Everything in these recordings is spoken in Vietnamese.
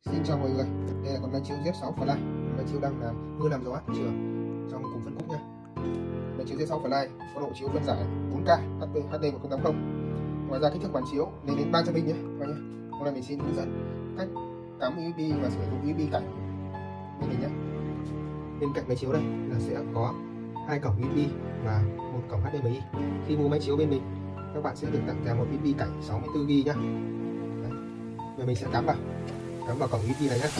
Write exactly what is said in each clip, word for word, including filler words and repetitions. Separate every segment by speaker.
Speaker 1: Xin chào mọi người, đây là con máy chiếu Z sáu Fly. Máy chiếu đang là mưa làm gió thị trường trong cùng phân khúc nha. Máy chiếu Z sáu Fly có độ chiếu phân giải bốn K hát đê hát đê một không tám không. Ngoài ra kích thước bàn chiếu lên đến ba trăm inch nhé các nhé. Hôm nay mình xin hướng dẫn cách cắm u ét bê và sử dụng u ét bê cảnh bên mình nhé. Bên cạnh máy chiếu đây là sẽ có hai cổng u ét bê và một cổng hát đê em i. Khi mua máy chiếu bên mình, các bạn sẽ được tặng kèm một u ét bê cảnh sáu mươi tư gi ga nhé. Bây giờ mình sẽ cắm vào cắm vào cổng u ét bê này nhé.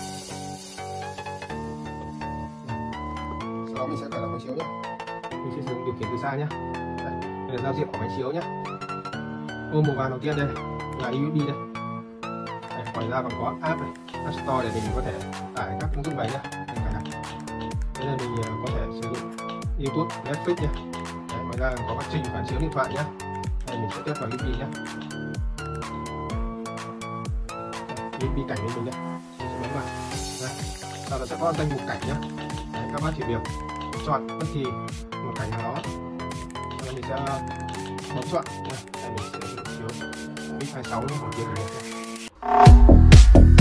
Speaker 1: Sau đó mình sẽ khởi động máy chiếu nhé. Mình sẽ dùng điều khiển từ xa nhé. Đây, đây là giao diện của máy chiếu nhé. Ô màu vàng đầu tiên đây là u ét bê đây. Đây, ngoài ra còn có app này, App Store để mình có thể tải các ứng dụng về nhé. Đây là mình có thể sử dụng YouTube, Netflix nhé. Đây, ngoài ra có các trình phản chiếu điện thoại nhé. Đây mình sẽ tiếp vào u ét bê nhé. u ét bê cảnh bên mình nhé. Mình sẽ bấm vào. Đây. Sau đó sẽ có danh mục cảnh nhé. Đấy, các bác chỉ việc chọn bất kỳ một cảnh nào đó. Sau đó mình sẽ bấm chọn nhé. Đây mình sẽ sử dụng chiếu u ét bê hai mươi sáu nhé, một tiếng này.